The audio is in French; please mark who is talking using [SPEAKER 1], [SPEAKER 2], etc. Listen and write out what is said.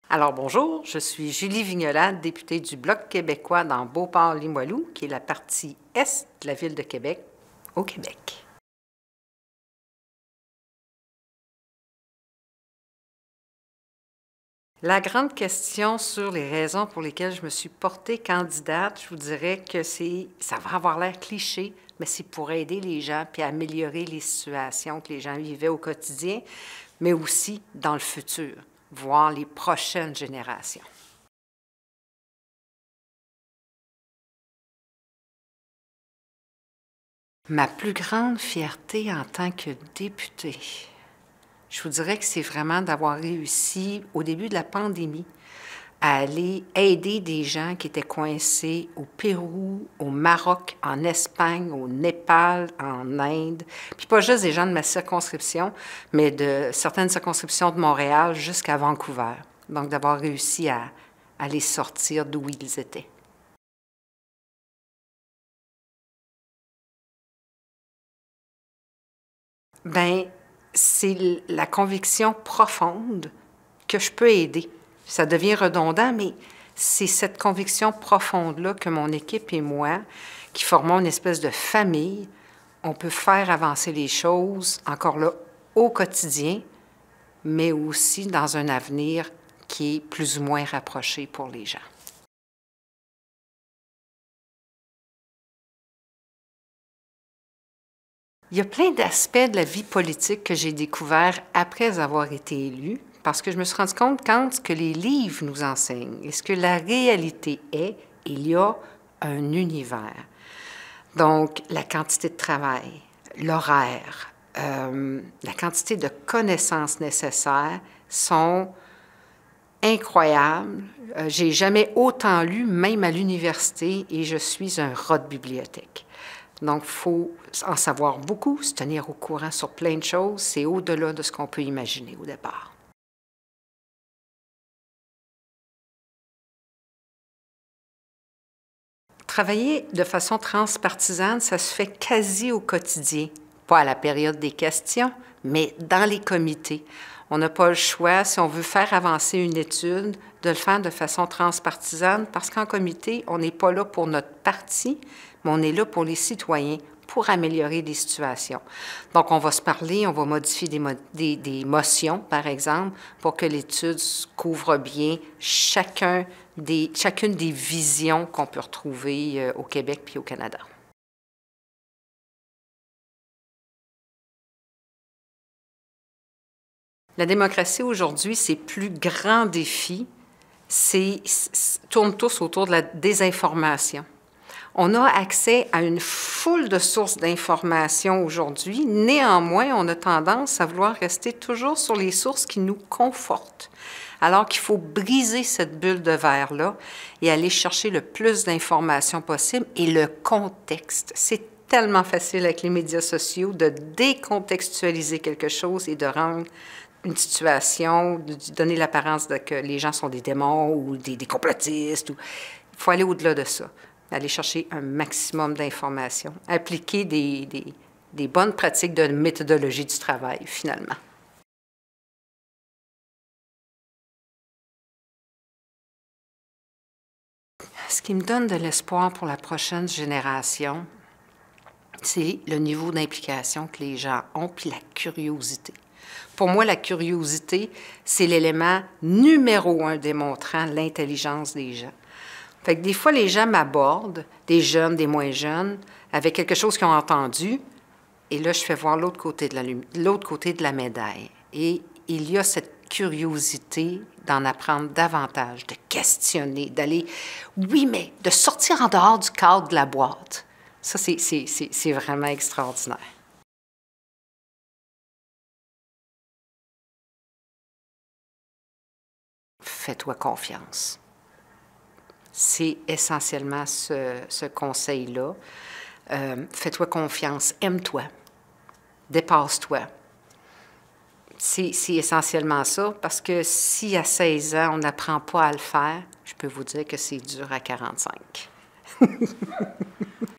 [SPEAKER 1] Alors bonjour, je suis Julie Vignola, députée du Bloc québécois dans Beauport-Limoilou, qui est la partie est de la ville de Québec, au Québec. La grande question sur les raisons pour lesquelles je me suis portée candidate, je vous dirais que ça va avoir l'air cliché, mais c'est pour aider les gens puis améliorer les situations que les gens vivaient au quotidien, mais aussi dans le futur, voire les prochaines générations. Ma plus grande fierté en tant que députée, je vous dirais que c'est vraiment d'avoir réussi, au début de la pandémie, à aller aider des gens qui étaient coincés au Pérou, au Maroc, en Espagne, au Népal, en Inde. Puis pas juste des gens de ma circonscription, mais de certaines circonscriptions de Montréal jusqu'à Vancouver. Donc d'avoir réussi à les sortir d'où ils étaient. Bien, c'est la conviction profonde que je peux aider. Ça devient redondant, mais c'est cette conviction profonde-là que mon équipe et moi, qui formons une espèce de famille, on peut faire avancer les choses, encore là, au quotidien, mais aussi dans un avenir qui est plus ou moins rapproché pour les gens. Il y a plein d'aspects de la vie politique que j'ai découverts après avoir été élue, parce que je me suis rendu compte quand ce que les livres nous enseignent et ce que la réalité est, il y a un univers. Donc, la quantité de travail, l'horaire, la quantité de connaissances nécessaires sont incroyables. J'ai jamais autant lu, même à l'université, et je suis un rat de bibliothèque. Donc, il faut en savoir beaucoup, se tenir au courant sur plein de choses. C'est au-delà de ce qu'on peut imaginer au départ. Travailler de façon transpartisane, ça se fait quasi au quotidien. Pas à la période des questions, mais dans les comités. On n'a pas le choix, si on veut faire avancer une étude, de le faire de façon transpartisane, parce qu'en comité, on n'est pas là pour notre parti, mais on est là pour les citoyens, pour améliorer des situations. Donc, on va se parler, on va modifier des motions, par exemple, pour que l'étude couvre bien chacune des visions qu'on peut retrouver au Québec puis au Canada. La démocratie aujourd'hui, ses plus grands défis tournent tous autour de la désinformation. On a accès à une foule de sources d'informations aujourd'hui. Néanmoins, on a tendance à vouloir rester toujours sur les sources qui nous confortent, alors qu'il faut briser cette bulle de verre-là et aller chercher le plus d'informations possible et le contexte. C'est tellement facile avec les médias sociaux de décontextualiser quelque chose et de rendre une situation, de donner l'apparence que les gens sont des démons ou des complotistes. Il faut aller au-delà de ça, aller chercher un maximum d'informations, appliquer des bonnes pratiques de méthodologie du travail, finalement. Ce qui me donne de l'espoir pour la prochaine génération, c'est le niveau d'implication que les gens ont, puis la curiosité. Pour moi, la curiosité, c'est l'élément numéro 1 démontrant l'intelligence des gens. Fait que des fois, les gens m'abordent, des jeunes, des moins jeunes, avec quelque chose qu'ils ont entendu, et là, je fais voir l'autre côté de la médaille. Et il y a cette curiosité d'en apprendre davantage, de questionner, d'aller, oui, mais de sortir en dehors du cadre de la boîte. Ça, c'est vraiment extraordinaire. Fais-toi confiance. C'est essentiellement ce conseil-là. Fais-toi confiance, aime-toi, dépasse-toi. C'est essentiellement ça, parce que si à 16 ans, on n'apprend pas à le faire, je peux vous dire que c'est dur à 45.